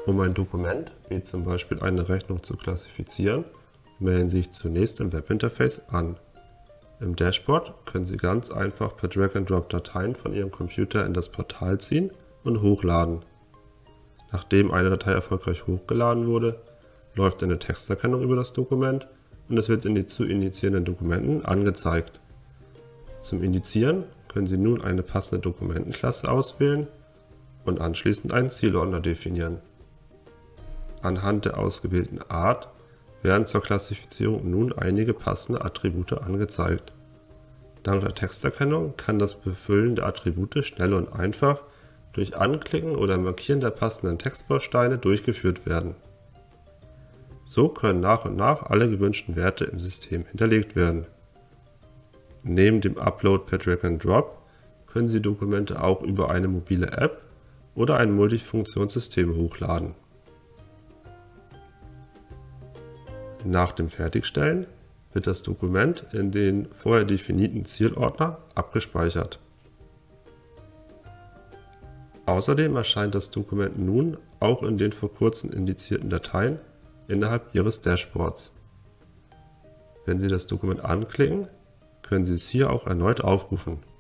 Um ein Dokument, wie zum Beispiel eine Rechnung, zu klassifizieren, melden Sie sich zunächst im Webinterface an. Im Dashboard können Sie ganz einfach per Drag-and-Drop Dateien von Ihrem Computer in das Portal ziehen und hochladen. Nachdem eine Datei erfolgreich hochgeladen wurde, läuft eine Texterkennung über das Dokument und es wird in die zu indizierenden Dokumenten angezeigt. Zum Indizieren können Sie nun eine passende Dokumentenklasse auswählen und anschließend einen Zielordner definieren. Anhand der ausgewählten Art werden zur Klassifizierung nun einige passende Attribute angezeigt. Dank der Texterkennung kann das Befüllen der Attribute schnell und einfach durch Anklicken oder Markieren der passenden Textbausteine durchgeführt werden. So können nach und nach alle gewünschten Werte im System hinterlegt werden. Neben dem Upload per Drag and Drop können Sie Dokumente auch über eine mobile App oder ein Multifunktionssystem hochladen. Nach dem Fertigstellen wird das Dokument in den vorher definierten Zielordner abgespeichert. Außerdem erscheint das Dokument nun auch in den vor kurzem indizierten Dateien innerhalb Ihres Dashboards. Wenn Sie das Dokument anklicken, können Sie es hier auch erneut aufrufen.